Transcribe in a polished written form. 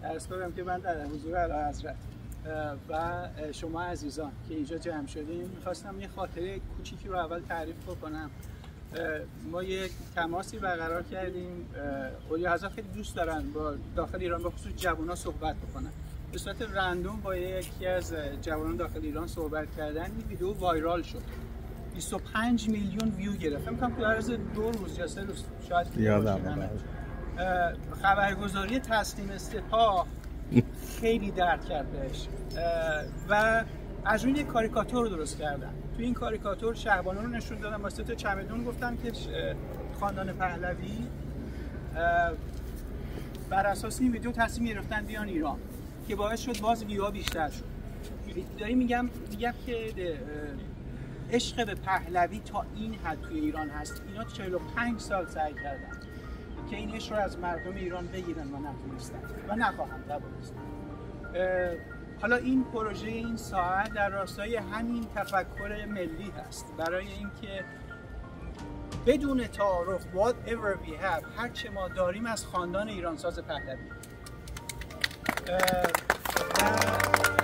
عرض کنم که من در حضور اعلیحضرت و شما عزیزان که اینجا جمع شدیم میخواستم یه خاطره کوچیکی رو اول تعریف بکنم. ما یک تماسی برقرار کردیم. اعلیحضرت خیلی دوست دارن با داخل ایران به خصوص جوانان صحبت بکنن. به صورت رندوم با یکی از جوانان داخل ایران صحبت کردن. این ویدیو وایرال شد. 25 میلیون ویو گرفت. فکر می‌کنم تو عرض 2 روز یا 3 روز شاید یادم خبرگزاری تسلیم سپاه خیلی درد کرد بهش و از روی یک کاریکاتور رو درست کردن. تو این کاریکاتور شهبانو رو نشون دادن با 3 تا چمدون، گفتن که خاندان پهلوی بر اساس این ویدیو تصمیم گرفتن بیان ایران که باعث شد باز ویوها بیشتر شد. میگم که عشق به پهلوی تا این حد توی ایران هست. اینا 45 سال سعی کردن که این عشق رو از مردم ایران بگیرن و نتونستن و نخواهند توانستن. حالا این پروژه این ساعت در راستای همین تفکر ملی هست، برای اینکه بدون تعارف whatever we have، هر چه ما داریم از خاندان ایرانساز پهلوی.